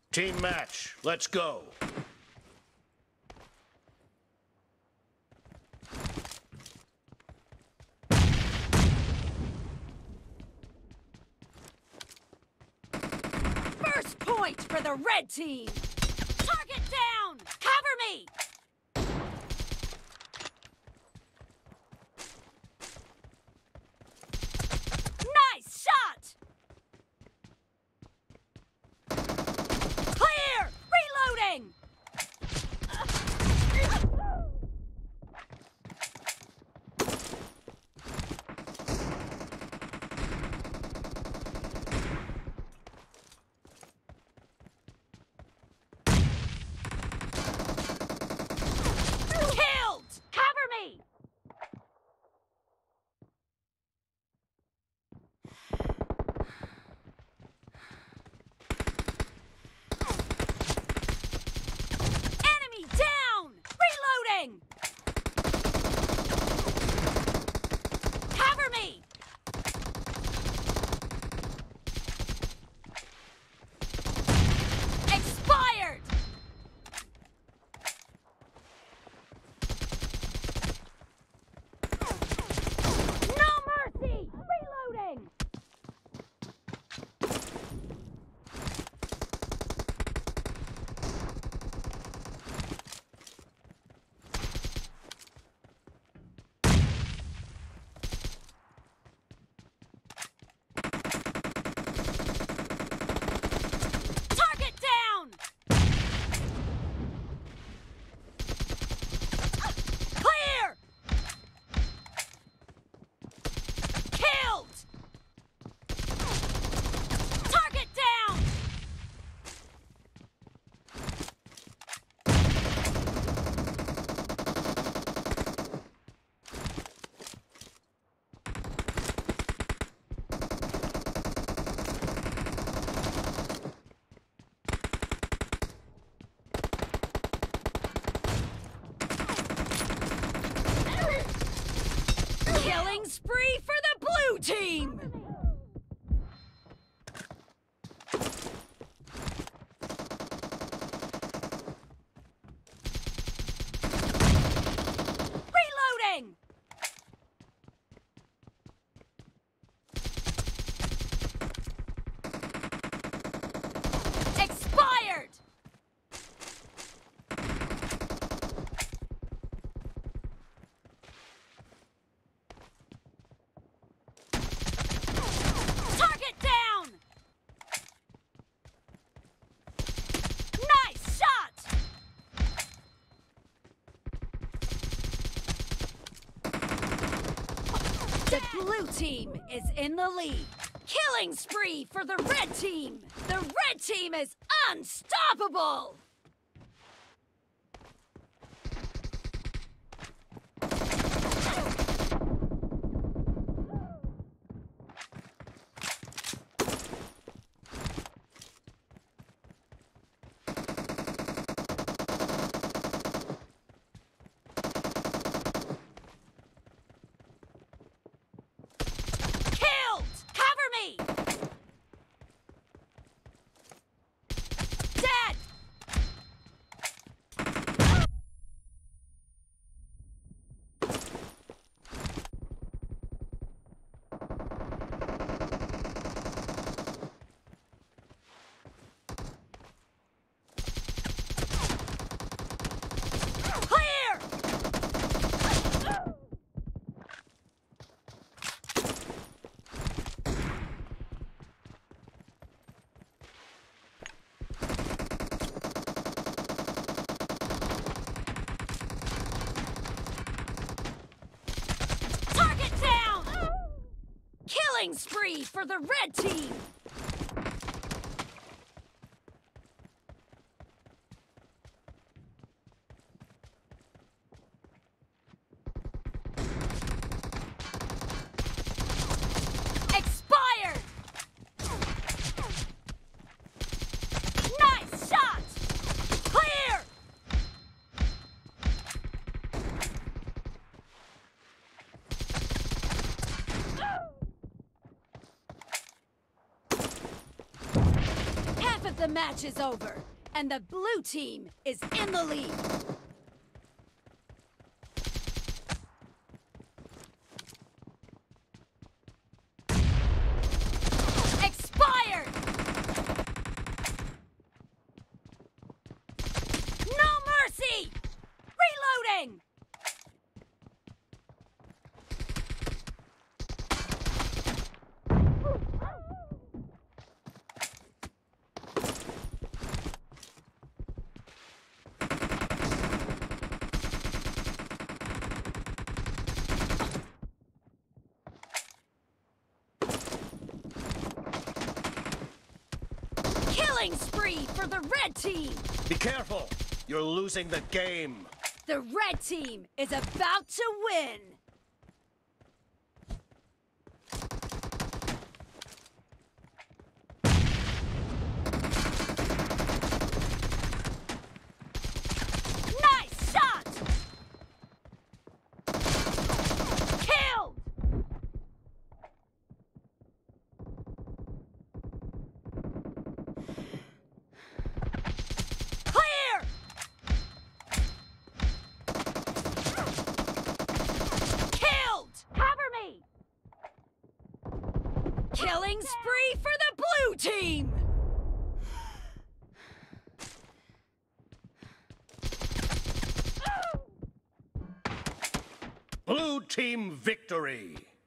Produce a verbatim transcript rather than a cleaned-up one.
Team match, let's go. First point for the red team. Target down! Cover me! Nice shot! Clear! Reloading! Killed! Cover me! Enemy down! Reloading! Cover me! Expired! No mercy! Reloading! Target down! Clear! Killed! Target down! Killing spree for the blue team! Reloading! Expired! Target down! Nice shot! The blue team is in the lead. Killing spree for the red team. The red team is unstoppable! Killed! Cover me! Dead! Clear! Target down! Killing spree for the red team! Expired! Nice shot! Clear! The match is over, and the blue team is in the lead. Expired! No mercy! Reloading! Killing spree for the red team! Be careful! You're losing the game! The red team is about to win! Nice shot! Killed! Clear! Killed! Cover me! Killing spree for the blue team! Blue team victory!